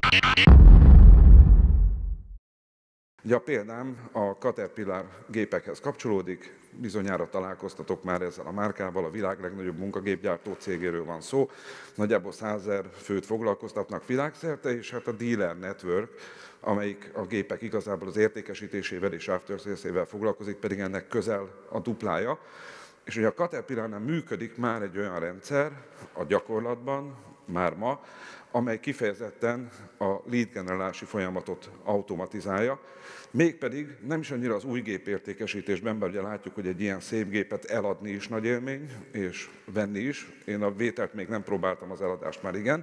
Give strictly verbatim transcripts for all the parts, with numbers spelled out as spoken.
Ugye a példám a Caterpillar gépekhez kapcsolódik, bizonyára találkoztatok már ezzel a márkával, a világ legnagyobb munkagépgyártó cégéről van szó. Nagyjából százezer főt foglalkoztatnak világszerte, és hát a Dealer Network, amelyik a gépek igazából az értékesítésével és after sales-ével foglalkozik, pedig ennek közel a duplája. És ugye a Caterpillarnál működik már egy olyan rendszer a gyakorlatban, már ma, amely kifejezetten a lead generálási folyamatot automatizálja, mégpedig nem is annyira az új gépértékesítésben, mert ugye látjuk, hogy egy ilyen szép gépet eladni is nagy élmény, és venni is. Én a vételt még nem próbáltam, az eladást már igen,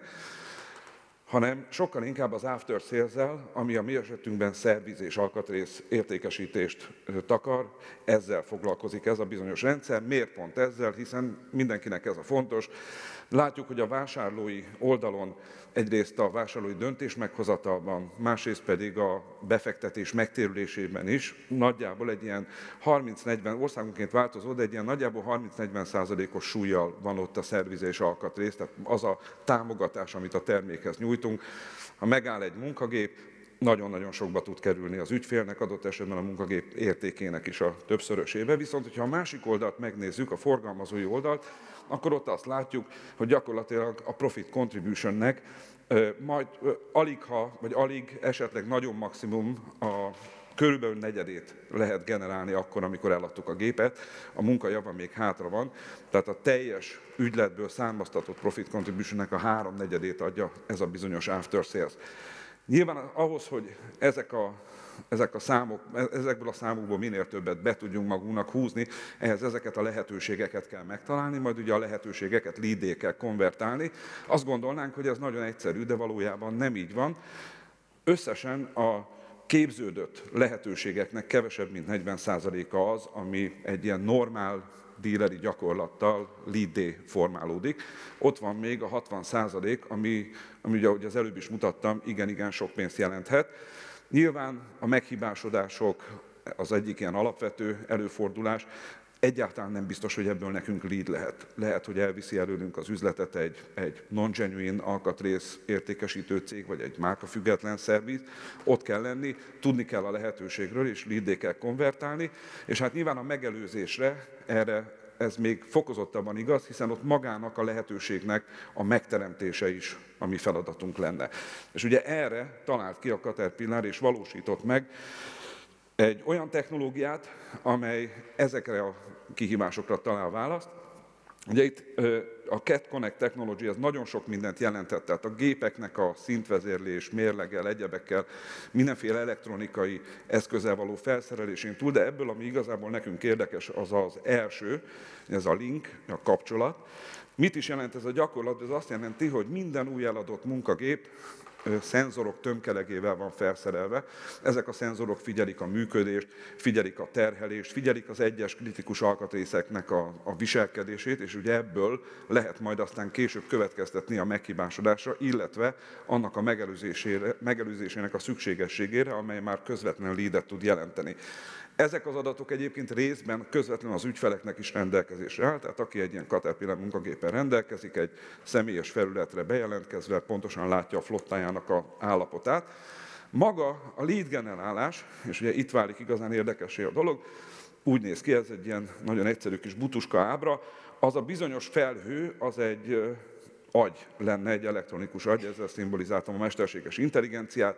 hanem sokkal inkább az after sales-zel, ami a mi esetünkben szerviz és alkatrész értékesítést takar, ezzel foglalkozik ez a bizonyos rendszer. Miért pont ezzel? Hiszen mindenkinek ez a fontos. Látjuk, hogy a vásárlói oldalon egyrészt a vásárlói döntés meghozatalban, másrészt pedig a befektetés megtérülésében is nagyjából egy ilyen harminc-negyven, országonként változó, de egy ilyen nagyjából harminc-negyven százalékos súllyal van ott a szerviz és alkatrész, tehát az a támogatás, amit a termékhez nyújtunk. Ha megáll egy munkagép, nagyon-nagyon sokba tud kerülni az ügyfélnek, adott esetben a munkagép értékének is a többszörösébe. Viszont, hogyha a másik oldalt megnézzük, a forgalmazói oldalt, akkor ott azt látjuk, hogy gyakorlatilag a profit contributionnek majd alig, ha, vagy alig, esetleg nagyon maximum a körülbelül negyedét lehet generálni akkor, amikor eladtuk a gépet, a munkajava még hátra van, tehát a teljes ügyletből származtatott profit contributionnek a háromnegyedét adja ez a bizonyos after sales. Nyilván ahhoz, hogy ezek a, ezek a számok, ezekből a számokból minél többet be tudjunk magunknak húzni, ehhez ezeket a lehetőségeket kell megtalálni, majd ugye a lehetőségeket lead-é kell konvertálni. Azt gondolnánk, hogy ez nagyon egyszerű, de valójában nem így van. Összesen a képződött lehetőségeknek kevesebb, mint negyven százaléka az, ami egy ilyen normál díleri gyakorlattal lead-é formálódik. Ott van még a hatvan százalék, ami, ami ugye, ahogy az előbb is mutattam, igen-igen sok pénzt jelenthet. Nyilván a meghibásodások az egyik ilyen alapvető előfordulás, egyáltalán nem biztos, hogy ebből nekünk lead lehet. Lehet, hogy elviszi előlünk az üzletet egy, egy non-genuine alkatrész értékesítő cég, vagy egy márkafüggetlen szerviz. Ott kell lenni, tudni kell a lehetőségről, és lead-é kell konvertálni. És hát nyilván a megelőzésre erre ez még fokozottabban igaz, hiszen ott magának a lehetőségnek a megteremtése is a mi feladatunk lenne. És ugye erre talált ki a Caterpillar, és valósított meg egy olyan technológiát, amely ezekre a kihívásokra talál választ. Ugye itt a Cat Connect Technology az nagyon sok mindent jelentett, tehát a gépeknek a szintvezérlés, mérleggel, egyebekkel, mindenféle elektronikai eszközzel való felszerelésén túl, de ebből, ami igazából nekünk érdekes, az az első, ez a link, a kapcsolat. Mit is jelent ez a gyakorlat? Ez azt jelenti, hogy minden új eladott munkagép szenzorok tömkelegével van felszerelve. Ezek a szenzorok figyelik a működést, figyelik a terhelést, figyelik az egyes kritikus alkatrészeknek a, a viselkedését, és ugye ebből lehet majd aztán később következtetni a meghibásodásra, illetve annak a megelőzésére, megelőzésének a szükségességére, amely már közvetlenül leadet tud jelenteni. Ezek az adatok egyébként részben közvetlenül az ügyfeleknek is rendelkezésre áll, tehát aki egy ilyen Caterpillar munkagépen rendelkezik, egy személyes felületre bejelentkezve pontosan látja a flottájának az állapotát. Maga a lead generálás, és ugye itt válik igazán érdekessé a dolog, úgy néz ki, ez egy ilyen nagyon egyszerű kis butuska ábra, az a bizonyos felhő, az egy agy lenne, egy elektronikus agy, ezzel szimbolizáltam a mesterséges intelligenciát.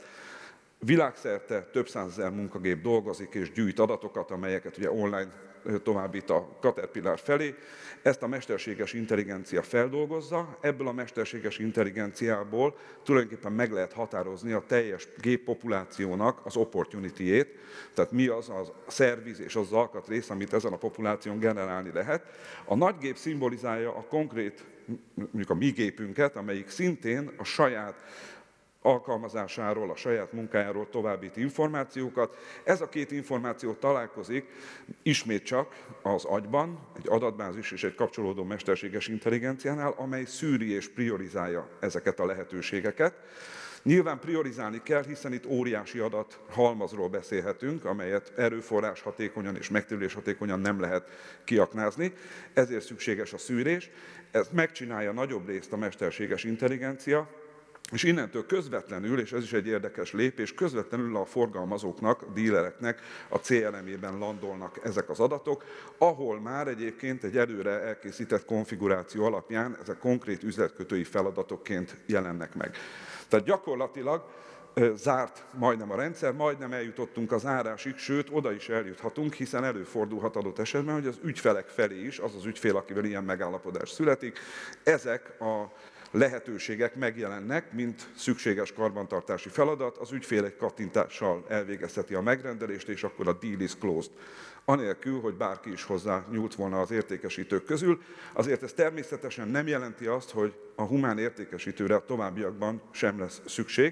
Világszerte több százezer munkagép dolgozik és gyűjt adatokat, amelyeket ugye online továbbít a Caterpillar felé. Ezt a mesterséges intelligencia feldolgozza, ebből a mesterséges intelligenciából tulajdonképpen meg lehet határozni a teljes géppopulációnak az opportunity-ét, tehát mi az a szerviz és az alkatrész, amit ezen a populáción generálni lehet. A nagy gép szimbolizálja a konkrét, mondjuk a mi gépünket, amelyik szintén a saját alkalmazásáról, a saját munkájáról továbbít információkat. Ez a két információ találkozik ismét csak az agyban, egy adatbázis és egy kapcsolódó mesterséges intelligenciánál, amely szűri és priorizálja ezeket a lehetőségeket. Nyilván priorizálni kell, hiszen itt óriási adat halmazról beszélhetünk, amelyet erőforrás hatékonyan és megtérülés hatékonyan nem lehet kiaknázni, ezért szükséges a szűrés. Ezt megcsinálja nagyobb részt a mesterséges intelligencia, És innentől közvetlenül, és ez is egy érdekes lépés, közvetlenül a forgalmazóknak, a dílereknek a cé el em-ében landolnak ezek az adatok, ahol már egyébként egy előre elkészített konfiguráció alapján ezek konkrét üzletkötői feladatokként jelennek meg. Tehát gyakorlatilag zárt majdnem a rendszer, majdnem eljutottunk az zárásig, sőt, oda is eljuthatunk, hiszen előfordulhat adott esetben, hogy az ügyfelek felé is, az az ügyfél, akivel ilyen megállapodás születik, ezek a lehetőségek megjelennek, mint szükséges karbantartási feladat, az ügyfél egy kattintással elvégezheti a megrendelést, és akkor a deal is closed. Anélkül, hogy bárki is hozzá nyúlt volna az értékesítők közül. Azért ez természetesen nem jelenti azt, hogy a humán értékesítőre a továbbiakban sem lesz szükség.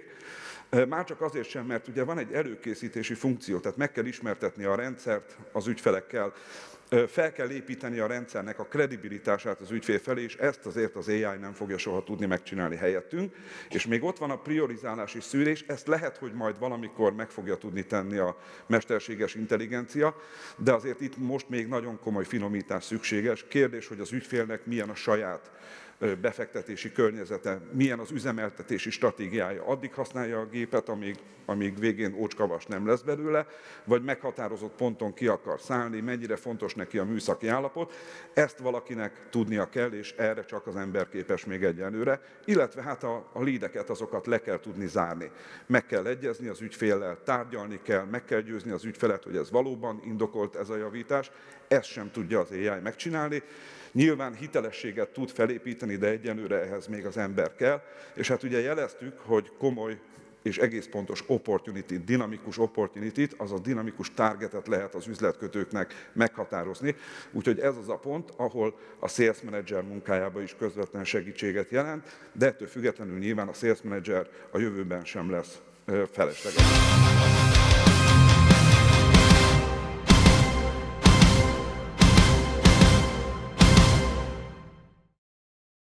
Már csak azért sem, mert ugye van egy előkészítési funkció, tehát meg kell ismertetni a rendszert az ügyfelekkel, fel kell építeni a rendszernek a kredibilitását az ügyfél felé, és ezt azért az á i nem fogja soha tudni megcsinálni helyettünk. És még ott van a priorizálási szűrés, ezt lehet, hogy majd valamikor meg fogja tudni tenni a mesterséges intelligencia, de azért itt most még nagyon komoly finomítás szükséges. Kérdés, hogy az ügyfélnek milyen a saját befektetési környezete, milyen az üzemeltetési stratégiája. Addig használja a gépet, amíg, amíg végén ócskavas nem lesz belőle, vagy meghatározott ponton ki akar szállni, mennyire fontos neki a műszaki állapot. Ezt valakinek tudnia kell, és erre csak az ember képes még egyelőre. Illetve hát a, a leadeket, azokat le kell tudni zárni. Meg kell egyezni az ügyféllel, tárgyalni kell, meg kell győzni az ügyfelet, hogy ez valóban indokolt ez a javítás. Ezt sem tudja az á i megcsinálni. Nyilván hitelességet tud felépíteni, de egyenlőre ehhez még az ember kell. És hát ugye jeleztük, hogy komoly és egész pontos opportunity, dinamikus opportunity-t, azaz dinamikus targetet lehet az üzletkötőknek meghatározni. Úgyhogy ez az a pont, ahol a sales manager munkájában is közvetlen segítséget jelent, de ettől függetlenül nyilván a sales manager a jövőben sem lesz felesleges.